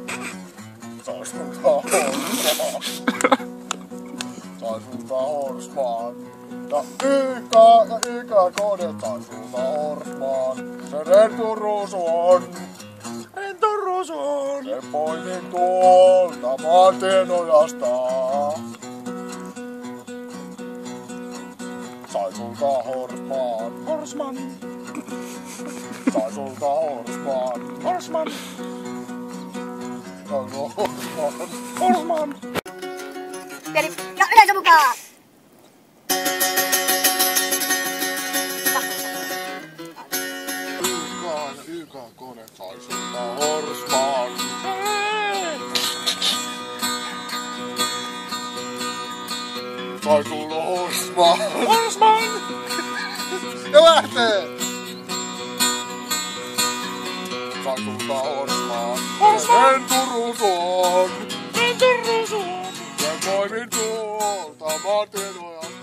Sai sulta Horsman. Sai sulta Horsman. Ja Ikä kone sai sulta Horsman. Se renturuusu on. Renturuusu on. Se poimin tuolta maantien ojasta. Sai sulta Horsman. Horsman. Sai sulta Horsman. Horsman. Sai sulta Horsman. Horsman. Peli ja yleisö mukaan! YK-kone sai sulta Horsman. Sai sulta Horsman. Horsman. Ja lähtee! Sai sulta Horsman. Horsman. Renturuus on. Renturuusu on. Se poimin tuolta maantien ojasta.